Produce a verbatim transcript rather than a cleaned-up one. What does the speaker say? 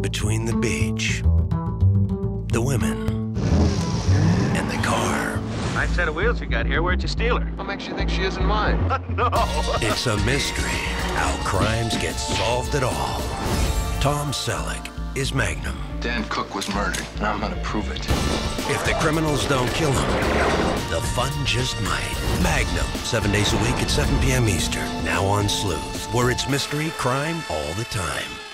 between the beach, the women, and the car. Nice set of wheels you got here. Where'd you steal her? What makes you think she isn't mine? No. It's a mystery how crimes get solved at all. Tom Selleck is Magnum. Dan Cook was murdered, and I'm gonna prove it. If the criminals don't kill him, the fun just might. Magnum, seven days a week at seven p m Eastern. Now on Sleuth, where it's mystery, crime all the time.